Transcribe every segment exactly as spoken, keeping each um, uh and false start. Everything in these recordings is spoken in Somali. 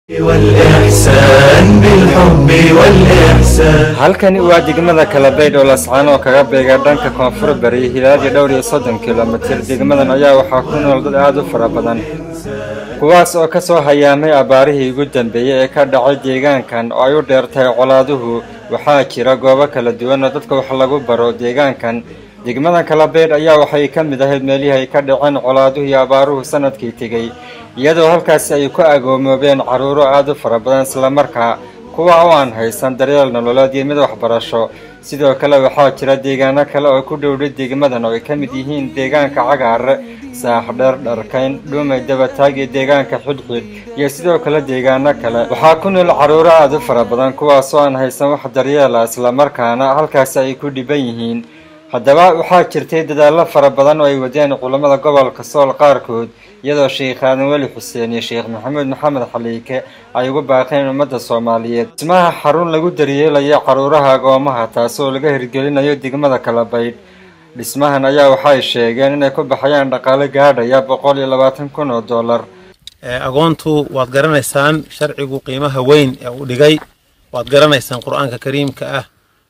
والإحسان بالحب والإحسان. halkani waa degmada Kalabayd oo la socon oo kaga beega dhanka koonfur bari hilaadi dhowr iyo soddon kiiloomitir. Degmadan ayaa waxaa ku nool dad aad u fara badan kuwaas oo ka soo hayaamay abaarihii ugu dambeeyay ee ka dhacay deegaankan oo ay u dheertay colaaduhu. waxaa jira goobo kala duwan oo dadka wax lagu baro deegaankan. degmada Kalabayd ayaa waxay ka mid ahayd meelihii ay ka dhaceen colaaduhu iyo abaaruhu sanadkii tegay, iyadoo halkaas ay ku agoomoobeen caruuro aad u fara badan isla markaa kuwa oo aan haysan daryeel nololeed iyo mid waxbarasho. sidoo kale waxaa jira deegaano kale oo ku dhowdhay degmadan oo ay ka mid yihiin deegaanka Cagaare, Saaxdheer, Dharkayn, Dhumay, Dabataag iyo deegaanka Xidhxidh iyo sidoo kale deegaano kale. waxaa ku nool caruuro aad u fara badan kuwaas oo aan haysan wax daryeel ah isla markaana halkaas ay ku dhiban yihiin. haddaba waxaa jirtay dadaallo fara badan oo ay wadeen culimada gobolka Sool qaarkood, iyadoo Sheekh Aadan Weli Xuseen iyo Sheekh Maxamed Maxamed Xaliike ay ugu baaqeen ummadda Soomaaliyeed dhismaha xarun lagu daryeelayo caruuraha agoomaha taasoo laga hirgelinayo degmada Kalabayd. dhismahan ayaa waxay sheegeen inay ku baxayaan dhaqaale gaadhaya boqol iyo labaatan kun oo dollar. agoontu waad garanaysaan sharcigu qiimaha weyn ee uu dhigay, waad garanaysaan quraanka kariimka ah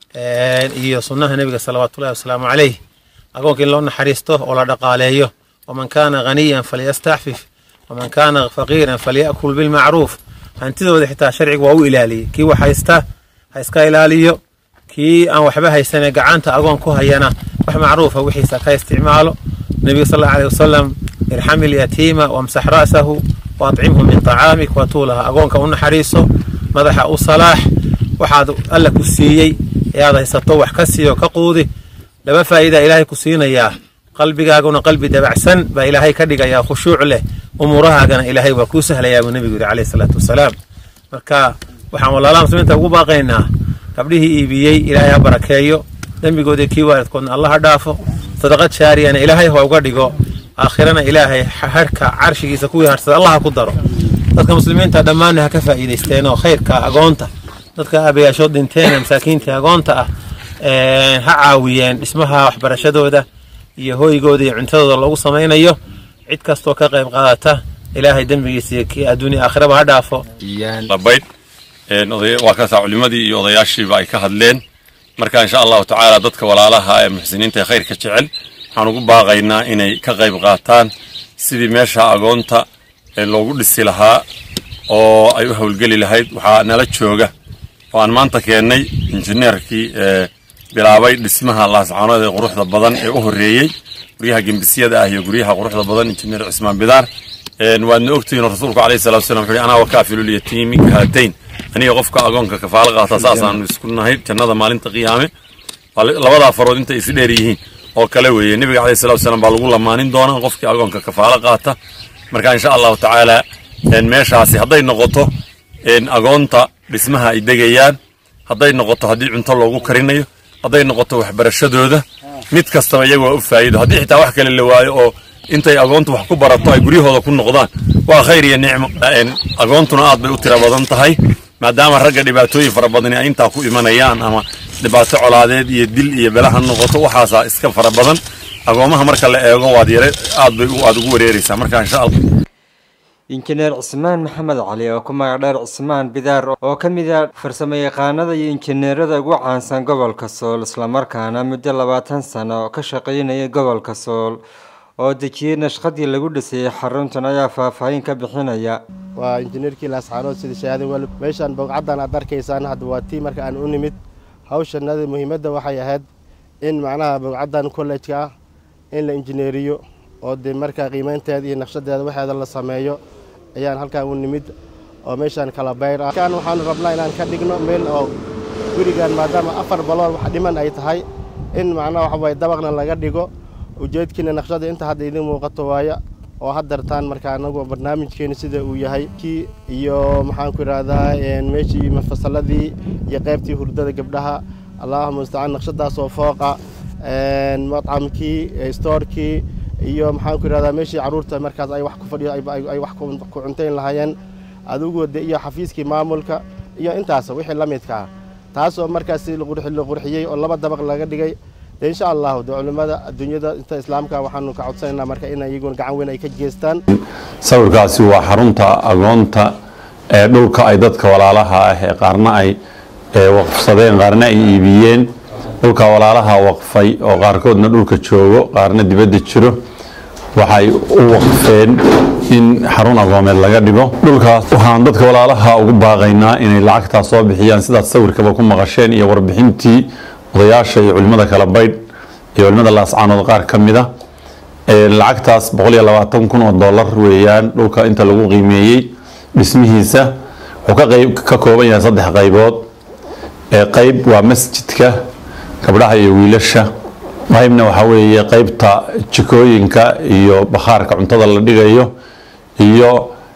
iyo sunnaha nabiga sallallahu wasallam alayhi. agoonka in loo naxariisto oo la dhaqaaleeyo, ومن كان غنيا فليستعفف ومن كان فقيرا فليأكل بالمعروف. هانتيدو حتى شرعي waa u ilaaliye kii wax haysta ha iska ilaaliyo, kii aan waxba haysan gacanta agoon ku hayana wax macruuf ah wixiisa ka isticmaalo. nabiga sallallahu alayhi wasallam irham al-yatima wamsah ra'sahu waat'imhu min ta'amik wa tulaha. agoonka u naxariiso, madaxa u salaax, waxaad alla ku siiyay yaad haysato wax ka siiyo ka quudi. laba faa'iido ilaahay ku siinaya, qalbigaaguna qalbi dabacsan baa ilaahay ka dhigaya khushuuc leh, umurahaagana ilaahay waa ku sahlayaa buu nabigu alayhi salaatu wasalaam. marka waxaan walaalaha muslimiinta ugu baaqaynaa gabdhihii iibiyey ilaahay ha barakeeyo, dambigooda kii waalidkoodna allah ha dhaafo, sadaqad shaariyana ilaahay ha uga dhigo, aakhirana ilaahay harka carshigiisa kuwii harsada allah ha ku daro. dadka muslimiinta dhammaan ha ka faa'iideysteen oo khayrka agoonta, dadka abayaashood dhinteen masaakiinta agoonta ah ha caawiyeen dhismaha waxbarashadooda iyo hooygooda iyo cuntadooda lagu samaynayo. cid kastoo ka qayb qaadata ilaahay dambigiisa iyo kii adduunya aakhiraba ha dhaafo. Kalabayd een oday waa ka soo culimadii iyo odayaashii ay ka hadleen. marka insha Allah ta'ala dadka walaalaha ee muxsiniinta khayrka jecel waxaan ugu baaqaynaa inay ka qayb qaataan sidii meesha agoonta ee loogu dhisi lahaa oo ay u hawlgeli lahayd. waxaa nala jooga oo aan maanta keenay injineerkii ee bilaabay dhismaha laascaanood ee quruxda badan ee u horeeyay guryaha gembisiyada ah iyo guryaha quruxda badan injineer Cismaan Bidaar. een waadna ogtiin rasuulku alayhi salaatu wasalaam wuxuu ana wakaafilul yatiimi kahatayn, aniga qofka agoonka kafaalo qaata saasaan isku nahay jannada maalinta qiyaame. labada farood inta is dheer yihiin oo kale weeye nabiga alayhi salaatu wasalaam baa lagu lamaanin doonaa qofka agoonka kafaalo qaata. marka insha Allah ta'ala een meeshaasi haday noqoto een agoonta dhismaha ay degayaan, haday noqoto hadii cunto loogu karinayo, haday noqoto waxbarashadooda, mid kastaba iyagu waa u faa'iido. haddii xitaa wax kale la waayo oo intay agoontu wax ku barato ay guryahooda ku noqdaan waa khayr iyo nicmo. agoontuna aad bay u tiro badan tahay maadaama ragga dhibaatooyin fara badan ay intaa ku imanayaan, ama dhibaato colaadeed iyo dil iyo belaha noqoto waxaasa iska fara badan. agoomaha marka la eego waad yare aad bay aad ugu wareeraysaa. marka insha Allah injineer Cismaan Maxamed Cali oo ku magac dheer Cismaan Bidaar oo ka mid ah farsamayaqaanada iyo injineerada ugu caansan gobolka Sool, isla markaana muddo labaatan sano ka shaqeynayay gobolka Sool oo dejiyay nashqadii lagu dhisay xaruntan ayaa faahfaahin ka bixinaya. waa injineerkii laascaanood sida shahaadin wal meeshan bogcadan aad arkaysaan hadda waa tii marka aan u nimid hawshanada muhiimadda waxay ahayd in macnaha bogcadan college-ka in la injineeriyo oo de marka qiimeynteeda iyo naqshadeeda waxeeda la sameeyo ayaan halkaan u nimid oo meeshan Kalabayd ah. kan waxaan rabnaa inaan ka dhigno meel oo gurigan maadaama afar baloor wax dhiman ay tahay in macnaha wax way dabaqna laga dhigo. ujeedkiina naqshada inta hadda idin muuqato waaya oo hadartaan marka anagu barnaamijkeena sida uu yahay kii iyo maxaan ku raadhaa een meeshii mafasaladii iyo qaybtii hurdada gabdhaha Allahumma musta'an naqshadaas oo fooqa een mat'amkii store-kii iyo maxaan ku raadhaa meeshii caruurta markaas ay wax ku fadhiyo ay wax ku cunteyn lahaayeen adigu iyo xafiiskii maamulka iyo intaas wixii la midka ah taasoo markaas la qurxiyay oo laba dabaq laga dhigay. إن شاء الله علماء الدنيا أنت إسلامك وحنو كعطسنا مركا إن يجون قعوين أي كجستان. صور قاسي وحرمتا أغونتا dhulka ay dadka walaalaha ah ee qaarna ay waqfsadeen qaarna ay iibiyeen dhulka walaalaha waqfay oo qaarkoodna dhulka joogo qaarna dibadda jiro waxay u waqfeen in xarun agoomeed laga dhigo dhulkaas waxaan dadka walaalaha ugu baaqaynaa inay lacagtaa soo bixiyaan sidaad sawirkaba ku maqasheen iyo warbixintii odayaasha iyo culimada kala baydh iyo culimada laascaanood qaar ka mid ah lacagtaas boqol iyo labaatan kun oo dollar weeyaan dhulka inta lagu qiimeeyey dhismihiisa wuxuu ka qayb ka kooban yahay saddex qaybood qayb waa masjidka gabdhaha iyo wiilasha qaybna waxa weeye qaybta jikooyinka iyo bakhaarka cuntada la dhigayo iyo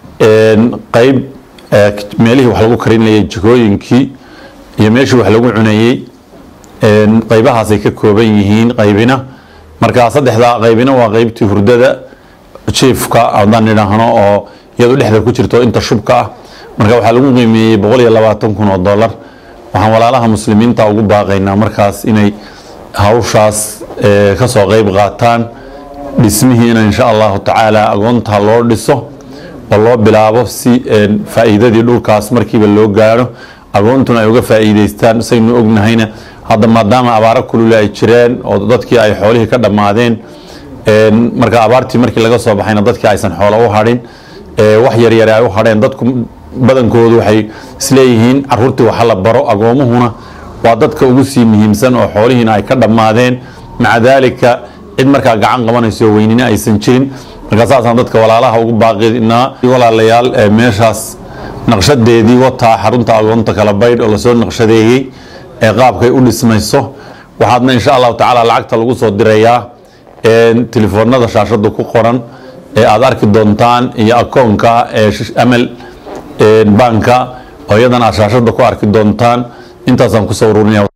qayb meelihii wax lagu karinayay jikooyinkii iyo meeshii wax lagu cunayay qaybahaasay ka kooban yihiin qaybina marka saddexda qaybina waa qaybtii hurdada jiifka haddaan idhaahno oo iyadu dhexda ku jirto inta shubka ah marka waxaa lagu qiimeeyey boqol iyo labaatan kun oo dollar waxaan walaalaha muslimiinta ugu baaqaynaa markaas inay hawshaas ka soo qayb qaataan dhismihiina insha allahu tacaala agoonta loo dhiso oo loo bilaabo si faa'iidadii dhulkaas markiiba loo gaaro agoontuna ay uga faa'iidaystaan saynu ognahayna hadda maadaama abaaro kulule ay jireen oo dadkii ay xoolihii ka dhammaadeen marka abaartii markii laga soo baxayna dadkii aysan xoolo u hadhin wax yaryar ay u hadheen dadku badankoodu waxay isleeyihiin caruurtii waxa la baro agoomuhuna waa dadka ugu sii muhiimsan oo xoolihiina ay ka dhammaadeen maca daalika cid markaa gacan qabanayso weynina aysan jirin marka saasaan dadka walaalaha ugu baaqinaa walaalayaal meeshaas naqshadeedii wataa xarunta agoonta kala baydh oo lasoo naqshadeeyey ee qaabkay u dhismayso waxaadna insha allahu tacaala lacagta lagu soo dirayaa telefoonada shaashada ku qoran ee aad arki doontaan iyo akoonka ee amal banka oo iyadana aad shaashada ku arki doontaan intaasaan kusoo ururinaya